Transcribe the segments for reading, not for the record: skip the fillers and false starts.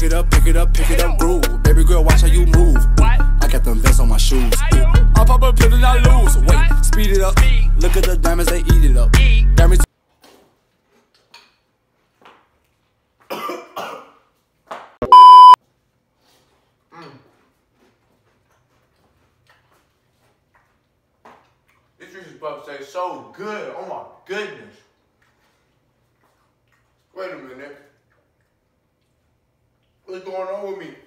it up, pick it up, pick it up, groove. Baby girl, watch how you move. I got them vests on my shoes. I pop a pill and I lose. Wait, speed it up. Look at the diamonds, they eat it up. Diamonds. This juice is about to taste so good. Oh my goodness. Wait a minute. What's going on with me?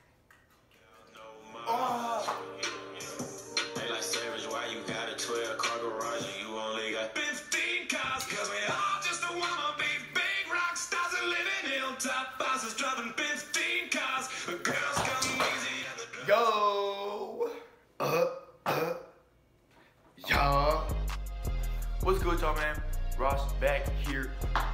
Oh. They like Savage, why you got a 12-car garage and you only got 15 cars? Cause we all just wanna be big rock stars and living hilltop houses, driving 15 cars. The girls come easy at the Yo. Y'all. What's good, y'all, man? Ross back here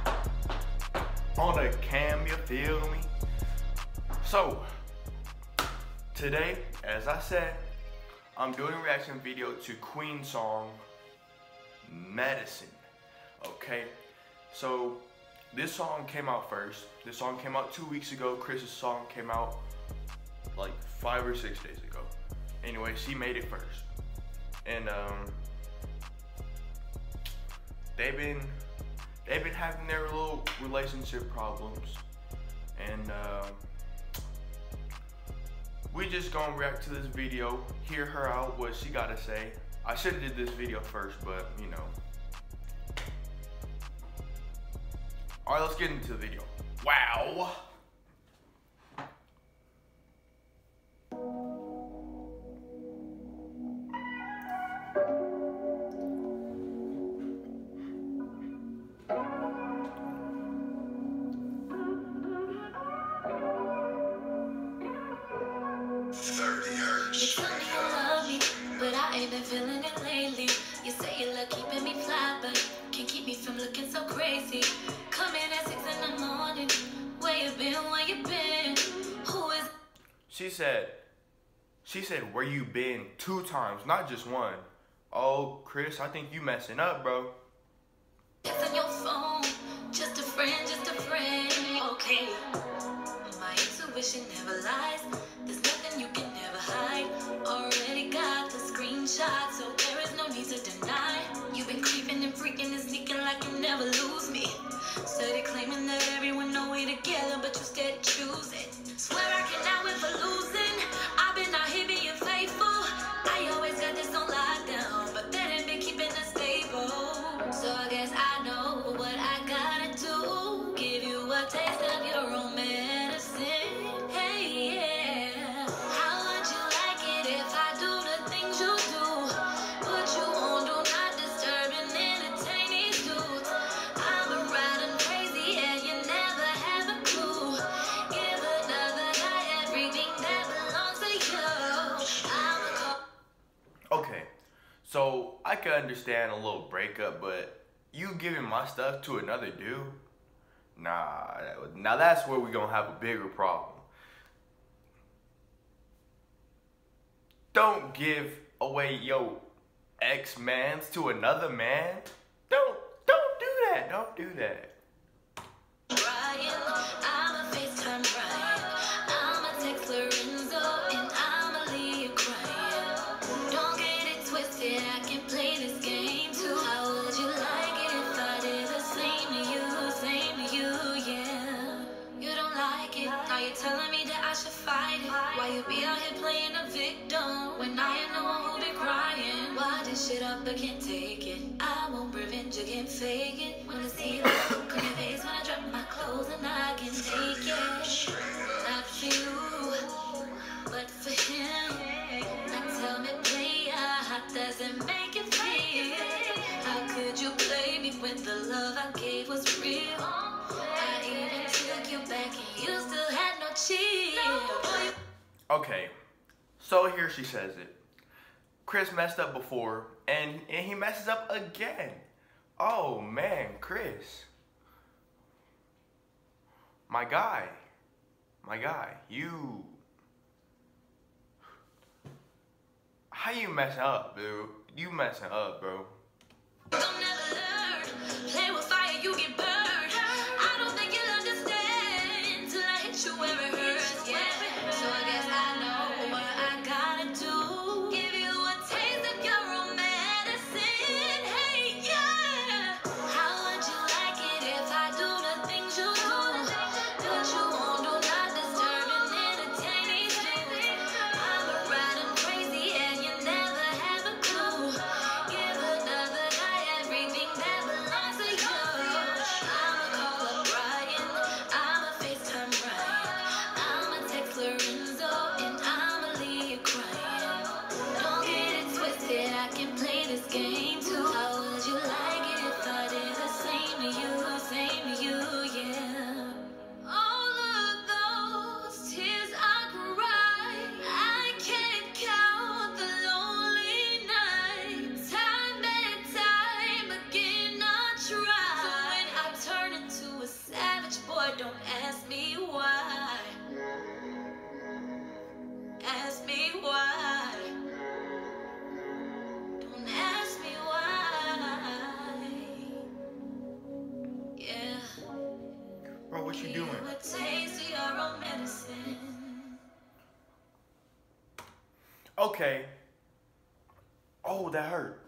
on the cam, you feel me? So, today, as I said, I'm doing a reaction video to Queen's song, Medicine, okay? So, this song came out first. This song came out 2 weeks ago. Chris's song came out like 5 or 6 days ago. Anyway, she made it first. And, they've been having their little relationship problems. And, we just gonna react to this video, hear her out, what she gotta say. I should've did this video first, but you know. Alright, let's get into the video. Wow. Been feeling it lately. You say you love keeping me fly, but can't keep me from looking so crazy. Coming at 6 in the morning. Where you been? Where you been? Who is? She said, where you been 2 times, not just 1. Oh, Chris, I think you messing up, bro. It's on your phone. Just a friend, just a friend. Okay. My intuition never lies. There's nothing you can never hide. Already got the screenshot, so there is no need to deny. You've been creeping and freaking and sneaking like you never lose me. Steady claiming that everyone know we together, but you steady choosing. Swear I cannot win for losing. I've been out here being faithful. I always got this on lockdown, but that ain't been keeping us stable. So I guess I know what I gotta do. Give you a taste of your own medicine. Hey, yeah. How would you like it if I do the things you do? Put you on, do not disturb and entertain these dudes. I'm riding crazy and you never have a clue. Give another guy everything that belongs to you. Okay, so I can understand a little breakup, but you giving my stuff to another dude? Nah, now that's where we're gonna have a bigger problem. Don't give away your ex-mans to another man. Don't do that. Don't do that. Brian, I'm a FaceTime Brian. I'm a text Lorenzo, and I'm a leave you crying. Don't get it twisted, I can play this game too. How would you like it if I did the same to you, yeah? You don't like it, are you telling me that I should fight it? Why you be out here playing a victim when I am the one who be crying? Why this shit up, I can't take it. I won't prevent you, can't fake it. Wanna see the look on your face when I drop my clothes and I can take it. Not for you, but for him. Now tell me, player, how does it make you feel? How could you play me when the love I gave was real? I even took you back and you still had no chill. Okay, so here she says it. Chris messed up before, and he messes up again. Oh man, Chris. My guy, you. How you messing up, dude? You messing up, bro. Don't never learn. Play with fire, you get burned. I don't think you'll understand till I hit you where it hurts. Okay. Oh, that hurt.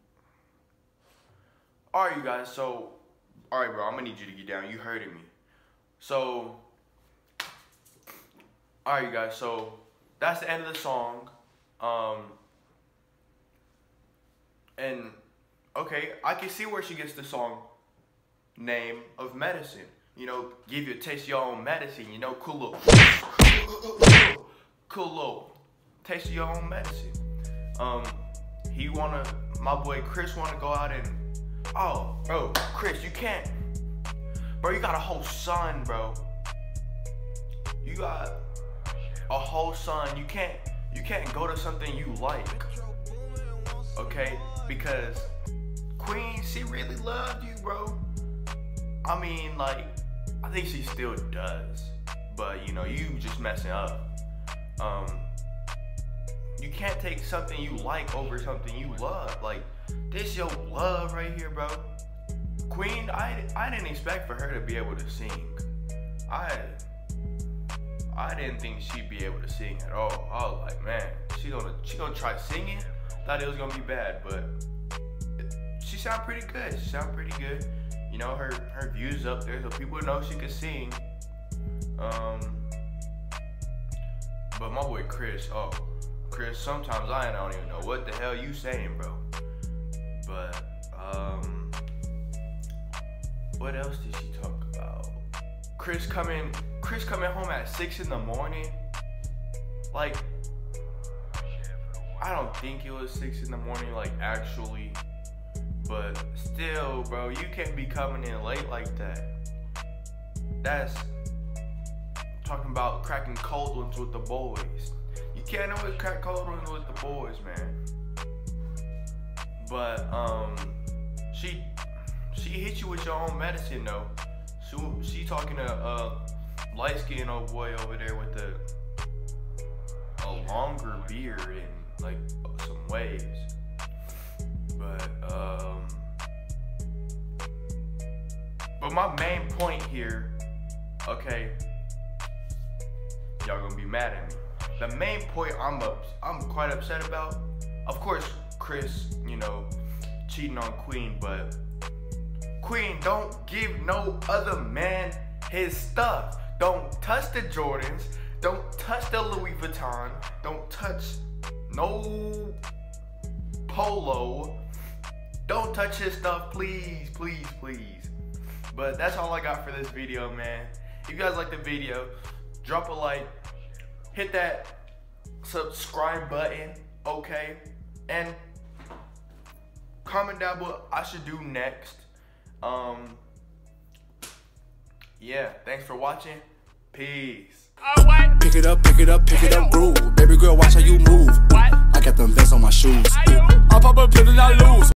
Alright, you guys, so, alright, bro, I'm gonna need you to get down. You hurting me. So, alright, you guys, so, that's the end of the song. And, okay, I can see where she gets the song name of medicine. You know, give you a taste of your own medicine, you know, cool little taste of your own medicine. My boy Chris wanna go out and, oh, bro, Chris, you can't, bro, you got a whole son, bro. You got a whole son. You can't go to something you like, okay? Because Queen, she really loved you, bro. I mean, like, I think she still does, but you know, you just messing up. You can't take something you like over something you love. Like, this your love right here, bro. Queen, I didn't expect for her to be able to sing. I didn't think she'd be able to sing at all. I was like, man, she gonna try singing. Thought it was gonna be bad, but she sounded pretty good. She sounded pretty good. You know, her views up there, so people know she could sing. But my boy Chris, Chris, sometimes I don't even know what the hell you saying, bro. But what else did she talk about? Chris coming home at 6 in the morning. Like, I don't think it was 6 in the morning, like, actually. But still, bro, you can't be coming in late like that. That's talking about cracking cold ones with the boys. You can't always crack cold ones with the boys, man. But she hit you with your own medicine, though. She talking to light-skinned old boy over there with a longer beard and like some waves. But my main point here, okay, y'all gonna be mad at me. The main point I'm quite upset about, of course, Chris, you know, cheating on Queen, but Queen, don't give no other man his stuff. Don't touch the Jordans. Don't touch the Louis Vuitton. Don't touch no Polo. Don't touch his stuff, please, please, please. But that's all I got for this video, man. If you guys like the video, drop a like, hit that subscribe button, okay? And comment down what I should do next. Yeah, thanks for watching. Peace. Pick it up, groove. Baby girl, watch how you move. I got them vests on my shoes. I pop a pill and I lose.